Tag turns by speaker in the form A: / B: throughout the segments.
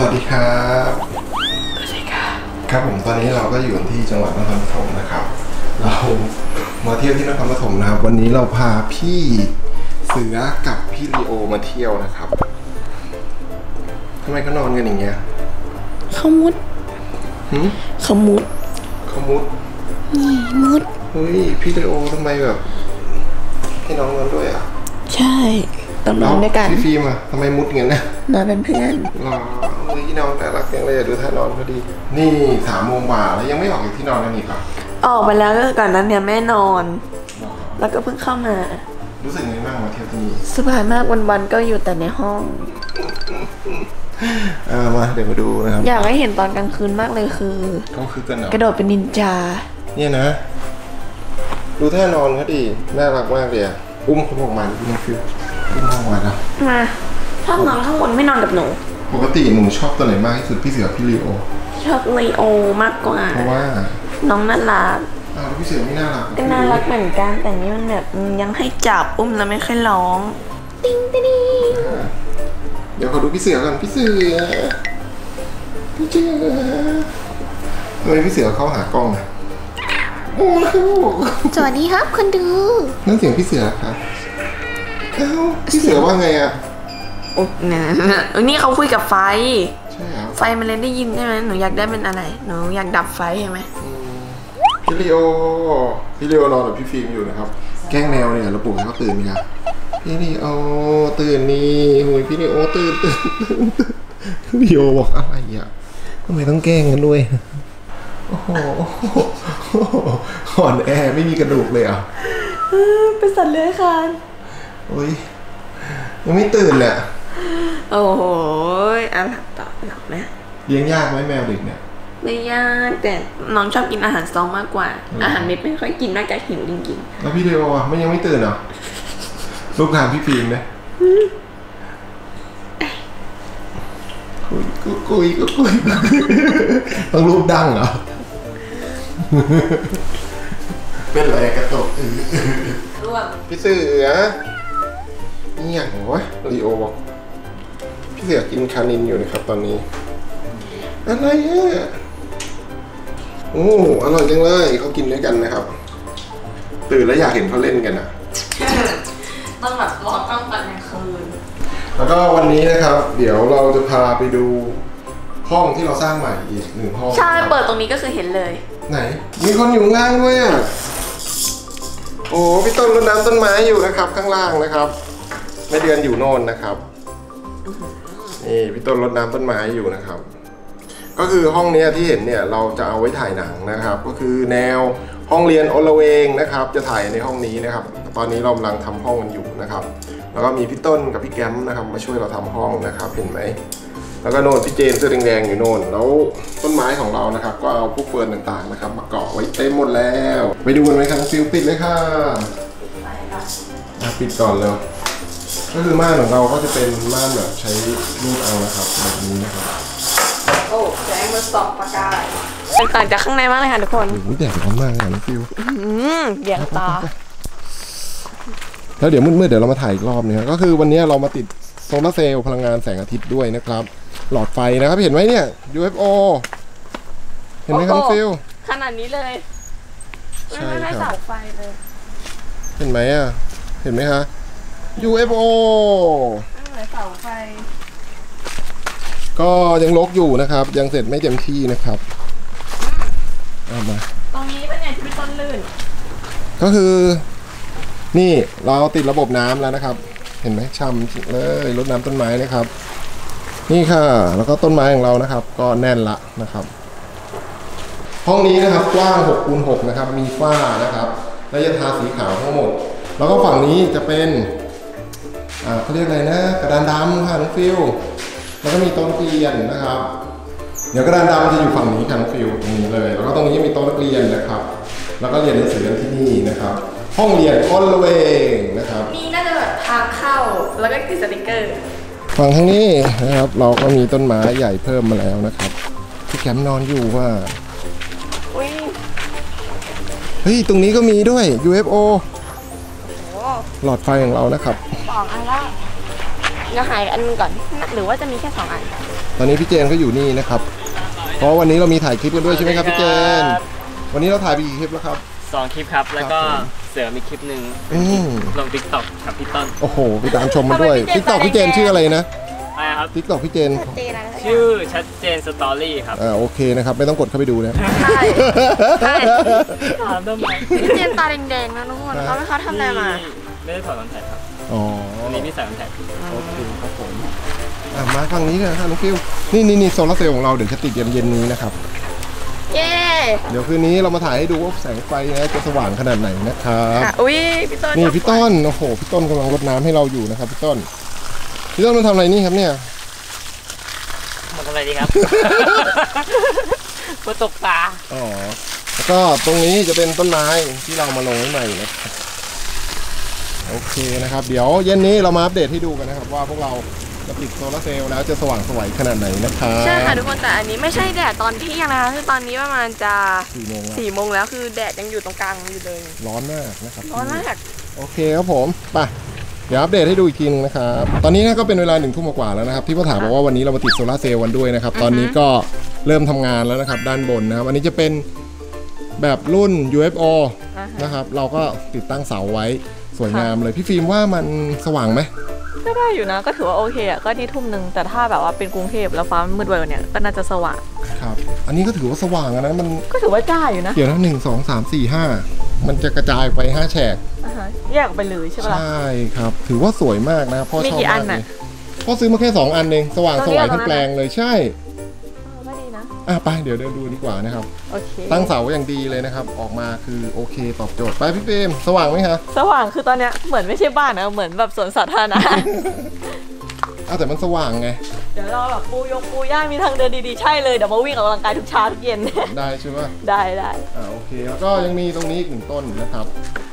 A: วัสดีครับ
B: สวัสดีค่ะ
A: ครับผมตอนนี้เราก็อยู่ที่จังหวัดนครปฐมนะครับเรามาเที่ยวที่นครปฐมนะครับวันนี้เราพาพี่เสือกับพี่ลีโอมาเที่ยวนะครับทำไมเขานอนกันอย่างเงี้ย
B: เขามุดเขามุดนี่มุด
A: เฮ้ยพี่ลีโอทำไมแบบให้น้องนอนด้วยอ่ะ
B: ใช่ต้องนอนด้วยกัน
A: พี่ฟิล์มอ่ะทำไมมุดอย่างเงี้ยนะ
B: นอนเป็นเพื่อน
A: หรอเฮ้ยน้องแต่รักยังเลยดูท่านอนพอดีนี่3 โมงกว่าแล้วยังไม่ออกจากที่นอนกันอีกอ่ะ
B: ออกไปแล้วก็ก่อนนั้นเนี่ยแม่นอนแล้วก็เพิ่งเข้ามา
A: รู้สึกไงบ้างมาเที่ยวที่นี่
B: สบายมากวันๆก็อยู่แต่ในห้อง
A: มาเดี๋ยวมาดูนะครับ
B: อยากให้เห็นตอนกลางคืนมากเลยคือ
A: กันเหรอก
B: ระโดดเป็นนินจา
A: เนี่ยนะดูท่านอนเขาดิน่ารักมากเลยอะอุ้มเขาออกมาดูน้องฟิวอุ้มเขาออกมาแล้ว
B: มาชอบนอนข้างบนไม่นอนกับหนู
A: ปกติหนูชอบตัวไหนมากที่สุดพี่เสือพี่ลีโอ
B: ชอบลีโอมากกว่า
A: เพราะว่า
B: น้องน่ารัก
A: แล้วพี่เสือไม่น่ารัก
B: ก็น่ารักเหมือนกันแต่นี่มันแบบยังให้จับอุ้มแล้วไม่ค่อยร้องติ๊งติ๊ง
A: เดี๋ยวขอดูพี่เสือก่อนพี่เสือทำไมพี่เสือเข้าหากล้องอะโอ้โห
B: สวัสดีครับคนดู
A: นั่นเสียงพี่เสือครับเอ้าพี่เสือว่าไงอะ
B: โอ้เนี่ยนี่เขาคุยกับไฟ
A: ใช่ครับ
B: ไฟมันเลยได้ยินใช่ไหมหนูอยากได้เป็นอะไรหนูอยากดับไฟใช่ไหม
A: พี่ลีโอนอนกับพี่ฟิล์มอยู่นะครับแกล้งแมวเนี่ยเราปลุกให้เขาตื่นไหมครับพี่ลีโอตื่นนี่โอ้ยพี่ลีโอตื่นพี่ลีโอบอกอะไรอ่ะทำไมต้องแกล้งกันด้วยโอ้โหอ่อนแอไม่มีกระดูกเลยอ่ะ
B: เป็นสัตว์เลื้อยคลาน
A: โอ้ยยังไม่ตื่นเลย
B: โอ้โหหลับต่อหลับนะ
A: เลี้ยงยากไหมแมวเด็กเนี่ย
B: ไม่ยากแต่น้องชอบกินอาหารซองมากกว่าอาหารเม็ดไม่ค่อยกินน่าจะหิวจริง
A: ๆแล้วพี่ลีโอไม่ยังไม่ตื่นเหรอลูกถามพี่ฟิล์มเลยคุยต้องรูปดังเหรอเป็นอะไรกระตกพี่เสือนี่อย่างวะลีโอบอกพี่เสือกินคานินอยู่นะครับตอนนี้อะไรอ่ะโอ้อร่อยจังเลยเขากินด้วยกันนะครับตื่นแล้วอยากเห็นเขาเล่นกันอ่ะ
B: ต้องแบบรอตั้งแต่กลางคืน
A: แล้วก็วันนี้นะครับเดี๋ยวเราจะพาไปดูห้องที่เราสร้างใหม่อีก1 ห้อง
B: ใช่เปิดตรงนี้ก็คือเห็นเลย
A: ไหนมีคนอยู่ข้างล่างด้วยอ่ะโอ้พี่ต้นรดน้ำต้นไม้อยู่นะครับข้างล่างนะครับแม่เดือนอยู่โน่นนะครับนี่พี่ต้นรดน้ำต้นไม้อยู่นะครับก็คือห้องนี้ที่เห็นเนี่ยเราจะเอาไว้ถ่ายหนังนะครับก็คือแนวห้องเรียนอลเวงนะครับจะถ่ายในห้องนี้นะครับตอนนี้เรากำลังทำห้องกันอยู่นะครับแล้วก็มีพี่ต้นกับพี่แก้มนะครับมาช่วยเราทำห้องนะครับเห็นไหมแล้วก็โน่นพี่เจนเสื้อแดงๆอยู่โน่นแล้วต้นไม้ของเรานะครับก็เอาพวกเฟิร์นต่างๆนะครับมาเกาะไว้เต็มหมดแล้วไปดูกันไหมครับฟิลปิดเลยค่ะปิดก่อนเลยก็คือม่านของเราก็จะเป็นม่านแบบใช้รูปเอานะครับแบบนี้นะครับ
B: โอ้แสงมันส่องประกายเป็นต่างจากข้างในมากเลยค่ะทุกคน
A: โอ้ยแดดร้อนมากเลยนะฟิล
B: เบี่ยงตา
A: แล้วเดี๋ยวมืดๆเดี๋ยวเรามาถ่ายอีกรอบนึงก็คือวันนี้เรามาติดโซลาร์เซลล์พลังงานแสงอาทิตย์ด้วยนะครับหลอดไฟนะครับเห็นไหมเนี่ย UFO เห็นไหมครับฟิล
B: ขนาดนี้เลยใช่ครับเสาไฟเลย
A: เห็นไหมอ่ะเห็นไหมฮะ UFO
B: เสาไฟ
A: ก็ยังรกอยู่นะครับยังเสร็จไม่เต็มที่นะครับเอามา
B: ตรงนี้เป็นไงที่เป็นต้นลื่น
A: ก็คือนี่เราติดระบบน้ำแล้วนะครับเห็นไหมช่ำเลยรดน้ำต้นไม้นะครับนี่ค่ะแล้วก็ต้นไม้ของเรานะครับก็แน่นละนะครับห้องนี้นะครับกว้าง6x6นะครับมีฝ้านะครับและจะทาสีขาวทั้งหมดแล้วก็ฝั่งนี้จะเป็นเขาเรียกอะไรนะกระดานดำค่ะน้องฟิลแล้วก็มีโต๊ะนักเรียนนะครับเดี๋ยวกระดานดำจะอยู่ฝั่งนี้ค่ะน้องฟิลตรงนี้เลยแล้วก็ตรงนี้มีโต๊ะนักเรียนนะครับแล้วก็เรียนหนังสือที่นี่นะครับห้องเรียนอลเวงนะครับ
B: มีน่าจะแบบทางเข้าแล้วก็ติดสติกเกอร์
A: ฝั่งทางนี้นะครับเราก็มีต้นไม้ใหญ่เพิ่มมาแล้วนะครับที่แคมป์นอนอยู่ว่าเฮ้ยตรงนี้ก็มีด้วย UFO หลอดไฟของเรานะครับ
B: 2 อันแล้ว จะหายอันนึงก่อนหรือว่าจะมีแค่2 อัน
A: ตอนนี้พี่เจนก็อยู่นี่นะครับเพราะวันนี้เรามีถ่ายคลิปกันด้วยใช่ไหมครับพี่เจนวันนี้เราถ่ายไปกี่คลิปแล้วครับ
C: 2 คลิปครับแล้วก็เสริมอีกคลิปหนึ่งลง TikTok กับพี่ต้น
A: โอ้โหไปตามชมมาด้วย TikTok พี่เจนชื่ออะไรนะ
C: ครับ
A: TikTok พี่เจน
C: ชื่อชัดเจนสตอรี่ครับ
A: โอเคนะครับไม่ต้องกดเข้าไปดูนะ
B: ใช่
C: ถามทำไม
B: พี่เจนตาแดงๆนะทุกคนเขาทำอะไรมา
C: ไม่ได้ถอดคอนแทคครับวันนี้ไม่ใส่คอนแทค
A: โอเคครับผมมาฝั่งนี้เลยครับน้องฟิวนี่โซลาร์เซลล์ของเราเดี๋ยวจะติดเย็นนี้นะครับ
B: เย้
A: เดี๋ยวคืนนี้เรามาถ่ายให้ดูว่าแสงไฟนะจะสว่างขนาดไหนนะครับ
B: อุ้ยพี่ต้น
A: นี่พี่ต้นโอ้โหพี่ต้นกำลังรดน้ำให้เราอยู่นะครับพี่ต้นมันทำอะไรนี่ครับเนี่ย
C: มันทำอะไรดีครับมาตกปลา
A: แล้วก็ตรงนี้จะเป็นต้นไม้ที่เรามาลงไว้ใหม่นะครับโอเคนะครับเดี๋ยวเย็นนี้เรามาอัปเดตให้ดูกันนะครับว่าพวกเราจะติดโซลาร์เซลล์แล้วจะสว่างสวยขนาดไหนนะครับ
B: ใช่ค่ะทุกคนแต่อันนี้ไม่ใช่แดดตอนเที่ยงนะคะคือตอนนี้ประมาณจะ4 โมงแล้วคือแดดยังอยู่ตรงกลางอยู่เลย
A: ร้อนมากนะครับ
B: ร้อนมาก
A: โอเคครับผมไปเดี๋ยวอัปเดตให้ดูอีกทีนึงนะครับตอนนี้ก็เป็นเวลา1 ทุ่มกว่าแล้วนะครับที่พ่อถามบอกว่าวันนี้เรามาติดโซลาร์เซลล์กันด้วยนะครับตอนนี้ก็เริ่มทำงานแล้วนะครับด้านบนนะครับอันนี้จะเป็นแบบรุ่น UFO นะครับเราก็ติดตั้งเสาไว้สวยงามเลยพี่ฟิล์มว่ามันสว่างไหม
B: ก็ได้อยู่นะก็ถือว่าโอเคอ่ะก็ที่ทุ่มนึงแต่ถ้าแบบว่าเป็นกรุงเทพแล้วฟ้ามืดไวกว่านี้ก็น่าจะสว่าง
A: ครับอันนี้ก็ถือว่าสว่างนะมัน
B: ก็ถือว่าจ้าอยู่นะ
A: เดี๋ยวนะ1 2 3 4 5มันจะกระจายไป5 แฉก
B: แยกไปเลยใช่ไหม
A: ใช่ครับถือว่าสวยมากนะพ่อชอบมากเลยพ่อซื้อมาแค่2 อันเองสว่างสวยทั้งแปลงเลยใช่ไปเดี๋ยวเดินดูดีกว่านะครับตั้งเสาอย่างดีเลยนะครับออกมาคือโอเคตอบโจทย์ไปพี่เฟรมสว่างไหมคะ
B: สว่างคือตอนเนี้ยเหมือนไม่ใช่บ้านนะเหมือนแบบสวนสาธารณะ
A: แต่มันสว่างไง
B: เดี๋ยวเราแบบปูย่ามีทางเดินดีๆใช่เลยเดี๋ยวมาวิ่งออกกำลังกายทุกเช้าทุกเย็น
A: ได้ใช่ไหม
B: ได้
A: โอเคแล้วก็ยังมีตรงนี้อีก1 ต้นนะครับ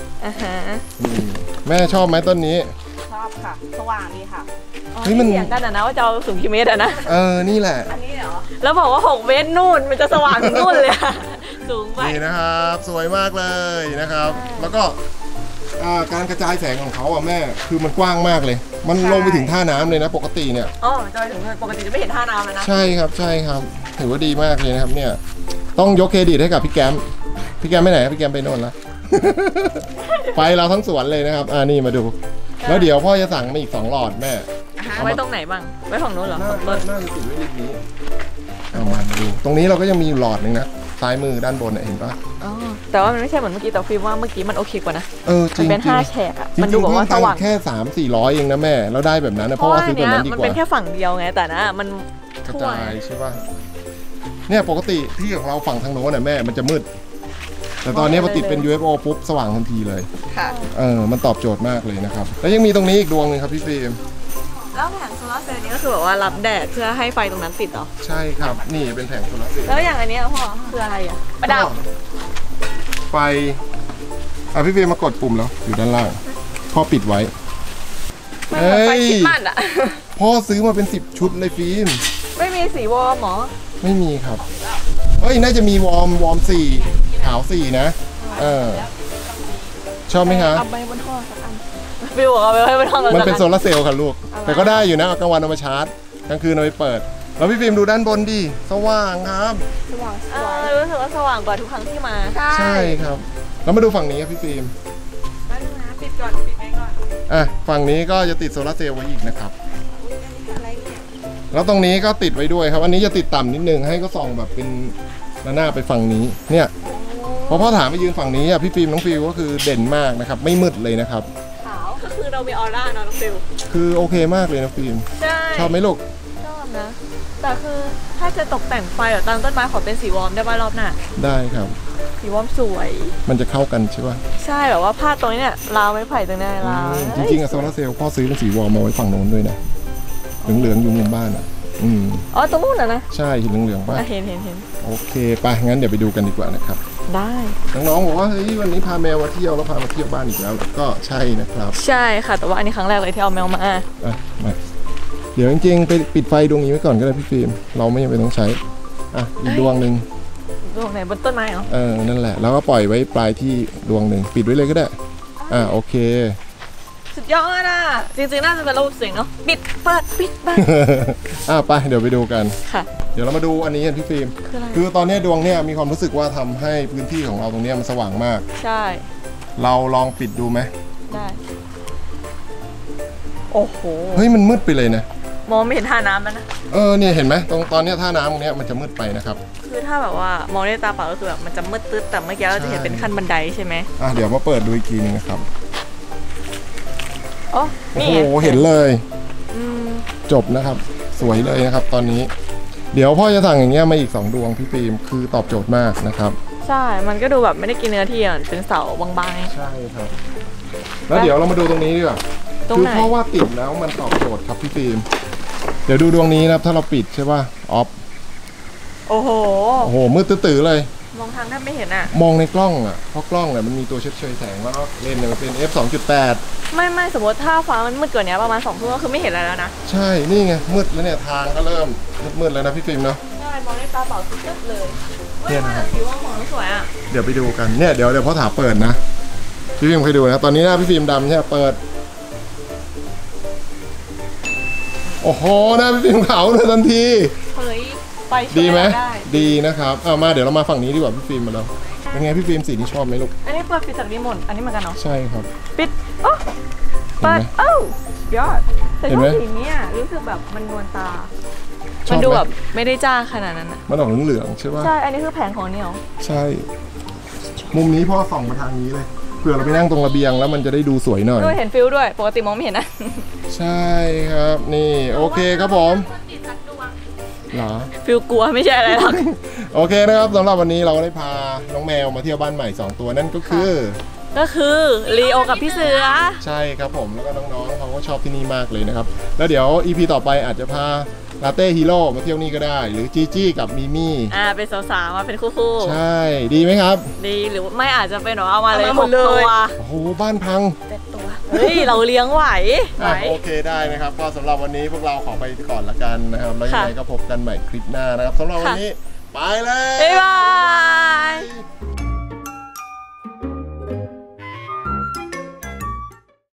A: แม่ชอบไหมต้นนี้
B: ชอบค่ะสว่างดีค่ะมันเถียงกันนะว่าจะเอาสูงกี่เมตรนะ
A: นี่แหละ
B: อันนี้เหรอแล้วบอกว่า6 เมตรนู่นมันจะสว่างนู่นเลยสูงไป
A: นี่นะครับสวยมากเลยนะครับแล้วก็การกระจายแสงของเขาแม่คือมันกว้างมากเลยมันลงไปถึงท่าน้ำเลยนะปกติเนี่ย
B: จะไปถึงปกติจะไม่เห็นท่าน้ำเลยนะ
A: ใช่ครับถือว่าดีมากเลยนะครับเนี่ยต้องยกเครดิตให้กับพี่แกมไปไหนพี่แกมไปโน่นละไปเราทั้งสวนเลยนะครับนี่มาดูแล้วเดี๋ยวพ่อจะสั่งมาอีก2 หลอดแม่
B: ไว้ตรงไหนบ้างไว้ฝั่งโน้นเหรอ
A: น่าจะติดไว้ในนี้เอามาดูตรงนี้เราก็ยังมีหลอดนึงนะซ้ายมือด้านบนเห็นปะ
B: แต่ว่ามันไม่ใช่เหมือนเมื่อกี้แต่ฟิล์มว่าเมื่อกี้มันโอเคกว่านะ
A: จริง
B: เป็น5 แฉกอ่ะมันดูแบบว่าสว่าง
A: แค่300-400เองนะแม่แล้วได้แบบนั้นนะเพราะว่าซื้อแบบนั้นดีกว่า
B: มันเป็นแค่ฝั่งเดียวไงแต่นะมัน
A: กระจายใช่ป่ะเนี่ยปกติที่ของเราฝั่งทางโน้นน่ะแม่มันจะมืดแต่ตอนนี้พอติดเป็น UFO ปุ๊บสว่างทันทีเลย
B: ค่ะ
A: มันตอบโจทย์มากเลยนะครับแล้วยังมีตรงนี้อีกดวงนึงครับพี่ฟิล์ม
B: แล้วแผงโซลาร์เซลล์นี้ก็คือแบบว่ารับแดดเพื่อให้ไฟตรงนั้นติดเหรอ
A: ใช่ครับนี่เป็นแผงโซลาร์เซลล์
B: แล้วอย่างอันนี้พ่อคืออะไรประดับ
A: ไฟพี่ฟิล์มมากดปุ่มแล้วอยู่ด้านล่างพ่อปิดไว้
B: ไฟชิดมัน
A: พ่อซื้อมาเป็น10 ชุดเลยฟิล์ม
B: ไม่มีสีวอร์มหรอ
A: ไม่มีครับน่าจะมีวอร์ม4ขาว4นะชอบไหมคะ
B: เอาไปบนท่อสักอันฟิวเอาไปไว้บนท่อ
A: มันเป็นโซลาร์เซลล์ค่ะลูกแต่ก็ได้อยู่นะกลางวันเอามาชาร์จกลางคืนเอาไปเปิดแล้วพี่ฟิล์มดูด้านบนดิสว่างครับ
B: สว่างรู้สึกว่าสว่างกว่าทุกครั้งที่มา
A: ใช่ครับแล้วมาดูฝั่งนี้ครับพี่ฟิล์ม
B: ปิดก่อนปิดไงก่
A: อนฝั่งนี้ก็จะติดโซลาร์เซลล์ไว้อีกนะครับแล้วตรงนี้ก็ติดไว้ด้วยครับอันนี้จะติดต่ำนิดนึงให้ก็ส่องแบบเป็นหน้าไปฝั่งนี้เนี่ยพอพ่อถามไปยืนฝั่งนี้พี่ฟิล์มน้องฟิลก็คือเด่นมากนะครับไม่มืดเลยนะครับ
B: ขาวก็คือเรามีออร่าน้องฟิล
A: คือโอเคมากเลยนะฟิล์มชอบไหมลูก
B: ชอบนะแต่คือถ้าจะตกแต่งไฟตามต้นไม้ขอเป็นสีวอร์มได้ป่ะรอบหน้า
A: ได้ครับ
B: สีวอร์มสวย
A: มันจะเข้ากันใช่ป่ะ
B: ใช่แบบว่าผ้าตรงนี้เนี่ยราวไม้ไผ่ตรงนี้ราว
A: จริงๆโซลาร์เซลล์พ่อซื้อเป็นสีวอร์มมาไว้ฝั่งโน้นด้วยนะเหลืองๆอยู่มุมบ้าน
B: ตรงนู้นนะ
A: ใช่เหลืองๆป่ะ
B: เห็น
A: โอเคไปงั้นเดี๋ยวไปดูกันดีกว่านะครับ
B: ได้
A: น้องๆบอกว่าเฮ้ยวันนี้พาแมวมาเที่ยวแล้วพามาเที่ยวบ้านอีกแล้วก็ใช่นะครับ
B: ใช่ค่ะแต่ว่าอันนี้ครั้งแรกเลยที่เอาแมวมา
A: มาเดี๋ยวจริงๆไปปิดไฟดวงนี้ไว้ก่อนก็ได้พี่ฟิล์มเราไม่จำเป็นต้องใช้อีกดวงนึง
B: ดวงไหนบนต้นไม้เหรอ
A: นั่นแหละแล้วก็ปล่อยไว้ปลายที่ดวงนึงปิดไว้เลยก็ได้โอเค
B: สุดยอดอ่ะจริงๆน่าจะเป็นระบบเสียงเนาะปิดเปิดปิดเปิด
A: ไปเดี๋ยวไปดูกัน
B: ค่ะ
A: เดี๋ยวเรามาดูอันนี้กันพี่ฟิล์ม
B: คืออะไร
A: คือตอนนี้ดวงเนี่ยมีความรู้สึกว่าทำให้พื้นที่ของเราตรงนี้มันสว่างมาก
B: ใช่
A: เราลองปิดดูไหม
B: ได้โอ้โห
A: เฮ้ยมันมืดไปเลยนะ
B: มองไม่เห็นท่าน้ำแล้วนะ
A: เนี่ยเห็นไหมตอนเนี้ยท่าน้ำตรงเนี้ยมันจะมืดไปนะครับ
B: คือถ้าแบบว่ามองด้วยตาเปล่าก็คือแบบมันจะมืดตึ๊ดแต่เมื่อกี้เราจะเห็นเป็นขั้นบันไดใช่ไหม
A: เดี๋ยวมาเปิดดูอีกทีนึงนะครับ
B: โอ้
A: โอ้
B: นี่
A: โห
B: ไง
A: เห็นเลย
B: อืม
A: จบนะครับ สวยเลยนะครับ ตอนนี้ เดี๋ยวพ่อจะสั่งอย่างเงี้ยมาอีก2ดวงพี่ฟิล์มคือตอบโจทย์มากนะครับ
B: ใช่มันก็ดูแบบไม่ได้กินเนื้อที่อ่ะเป็นเสาบางๆ
A: ใช่ครับ แล้วเดี๋ยวเรามาดูตรงนี้ดีกว่า
B: ตรง
A: คือ
B: ไหน
A: เพราะว่าติดแล้วมันตอบโจทย์ครับพี่ฟิล์มเดี๋ยวดูดวงนี้นะครับถ้าเราปิดใช่ป่ะออฟ
B: โอ้โห
A: มืดตื้อๆเลย
B: มองทางแทบไม่เห็นอ่ะ
A: มองในกล้องอ่ะเพราะกล้องเนี่ยมันมีตัวเช็ดเชยแสงแล้วก็เลนส์เนี่ยมันเป็น f 2.8
B: ไม่สมมติถ้าฟ้ามันมืดกว่านี้ประมาณ2 ทุ่มก็คือไม่เห็นอะไรแล้วนะ
A: ใช่นี่ไงมืดแล้วเนี่ยทางก็เริ่มมืดๆแล้วนะพี่ฟิล์มเนาะ
B: ใช่มองด้วยตาเปล่าคือมืดเลย
A: เนี่ยนะครับ
B: ผิวของสวยอ่ะ
A: เดี๋ยวไปดูกันเนี่ยเดี๋ยวพ่อถาเปิดนะพี่ฟิล์มเคยดูนะตอนนี้หน้าพี่ฟิล์มดำใช่ไหมเปิดโอ้โหหน้าพี่ฟิล์มขาวเลยทันที
B: เฮ้ยไปช่วย
A: ดีไหม
B: เราได้
A: ดีนะครับมาเดี๋ยวเรามาฝั่งนี้ดีกว่าพี่ฟิล์มมาแล้วเป็นไงพี่ฟิล์มสีนี้ชอบไหมลูก
B: อันนี้เปิดปิดจากรีโมทอันนี้เหมือนกันเนาะ
A: ใช่ครับ
B: ปิดโอ้เปิดเอ้ายอดแต่
A: เห็
B: ช
A: น
B: อ
A: ไหม
B: บสีนี้อ่ะรู้สึกแบบมันนวลตา
A: ชอบไหม
B: มันดูแบบไม่ได้จ้าขนาดนั้นอ่ะ
A: มันออกเหลืองๆใช่ป่ะ
B: ใช่ อันนี้คือแผงของนี่เหรอ
A: ใช่ มุมนี้พ่อส่องมาทางนี้เลยเผื่อเราไปนั่งตรงระเบียงแล้วมันจะได้ดูสวยหน่อย
B: ด้วยเห็นฟิลด้วย ปกติมองไม่เห็นนะ
A: ใช่ครับนี่โอเคครับผมเหรอ
B: ฟิลกลัวไม่ใช่อะไรหรอก
A: โอเคนะครับสำหรับวันนี้เราได้พาน้องแมวมาเที่ยวบ้านใหม่2ตัวนั่นก็คือ
B: ก็คือลีโอกับพี่เสือ
A: ใช่ครับผมแล้วก็น้องๆเขาก็ชอบที่นี่มากเลยนะครับแล้วเดี๋ยว EP ต่อไปอาจจะพาลาเต้ฮีโร่มาเที่ยวนี่ก็ได้ หรือจีจี้กับมิมี่
B: เป็นสาวๆมาเป็นคู่ๆ
A: ใช่ดีไหมครับ
B: ดีหรือไม่อาจจะเป็นหรอเอามาเลย
C: เอามาหมดเลย
B: ตัว
A: โอ้โหบ้านพัง
B: เป็นตัวเฮ้ยเราเลี้ยงไหว
A: โอเคได้นะครับก็สำหรับวันนี้พวกเราขอไปก่อนละกันนะครับแล้วยังไงก็พบกันใหม่คลิปหน้านะครับสำหรับวันนี้ไปเลย
B: บ๊ายบาย